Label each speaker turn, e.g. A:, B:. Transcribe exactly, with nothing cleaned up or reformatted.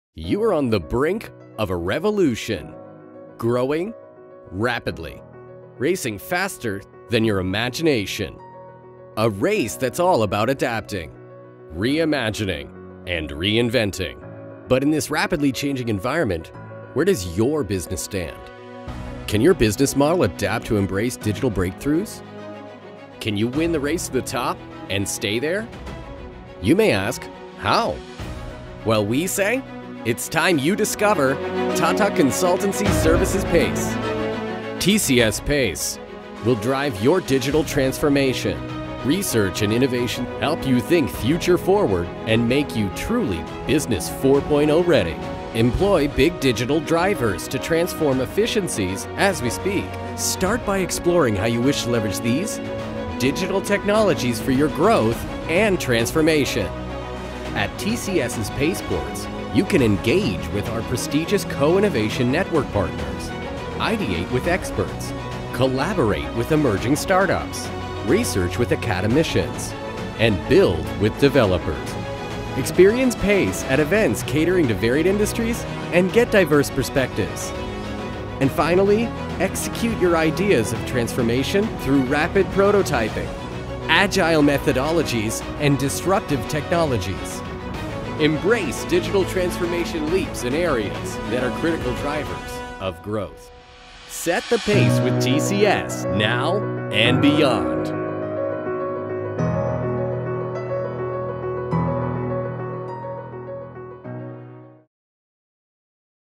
A: You are on the brink of a revolution, growing rapidly, racing faster than your imagination. A race that's all about adapting, reimagining, and reinventing. But in this rapidly changing environment, where does your business stand? Can your business model adapt to embrace digital breakthroughs? Can you win the race to the top and stay there? You may ask, how? Well, we say, it's time you discover Tata Consultancy Services Pace. T C S Pace will drive your digital transformation. Research and innovation help you think future forward and make you truly Business four point oh ready. Employ big digital drivers to transform efficiencies as we speak. Start by exploring how you wish to leverage these digital technologies for your growth and transformation. At TCS's Pace Ports, you can engage with our prestigious co-innovation network partners, ideate with experts, collaborate with emerging startups, research with academicians, and build with developers. Experience Pace at events catering to varied industries and get diverse perspectives. And finally, execute your ideas of transformation through rapid prototyping, agile methodologies, and disruptive technologies. Embrace digital transformation leaps in areas that are critical drivers of growth. Set the pace with T C S now and beyond.